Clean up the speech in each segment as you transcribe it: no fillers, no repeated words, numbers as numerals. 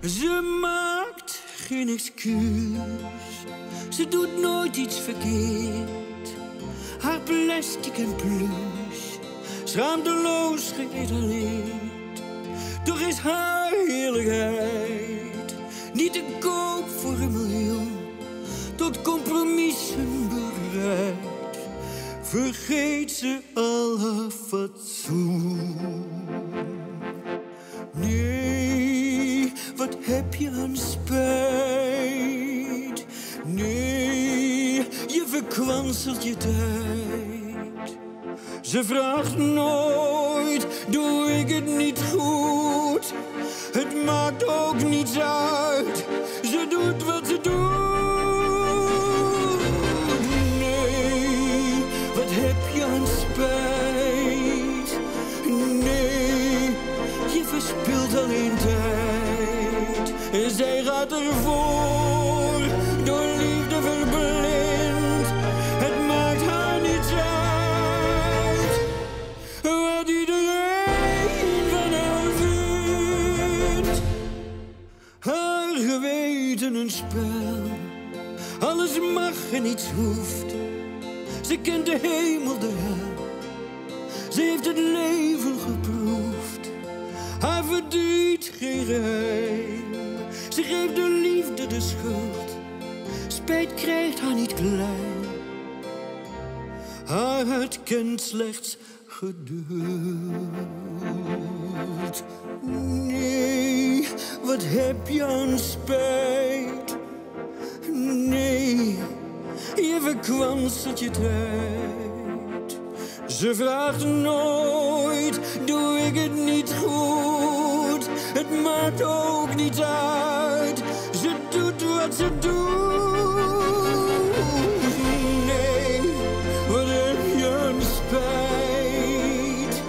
Ze maakt geen excuus, ze doet nooit iets verkeerd. Haar plastic en plush, schaamteloos gedetailleerd. Toch is haar heerlijkheid niet te koop voor 1 miljoen. Tot compromissen bereid, vergeet ze al haar fatsoen. Nee, wat heb je aan spijt? Nee, je verkwanselt je tijd. Ze vraagt nooit, doe ik het niet goed? Het maakt ook niets uit, ze doet wat ze doet. Nee, wat heb je aan spijt? Nee, je verspilt alleen tijd. Zij gaat ervoor, door liefde verblind. Het maakt haar niets uit wat iedereen van haar vindt. Haar geweten een spel, alles mag en niets hoeft. Ze kent de hemel, de hel, ze heeft het leven geproefd. Haar verdriet geen geheim, ze geeft de liefde de schuld. Spijt krijgt haar niet klein, haar hart kent slechts geduld. Nee, wat heb je aan spijt? Nee, je verkwanselt je tijd. Ze vraagt nooit, doe ik het niet goed? Het maakt ook niet uit, ze doet wat ze doet. Nee, wat heb je aan spijt?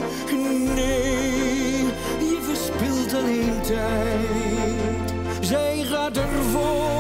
Nee, je verspilt alleen tijd. Zij gaat ervoor,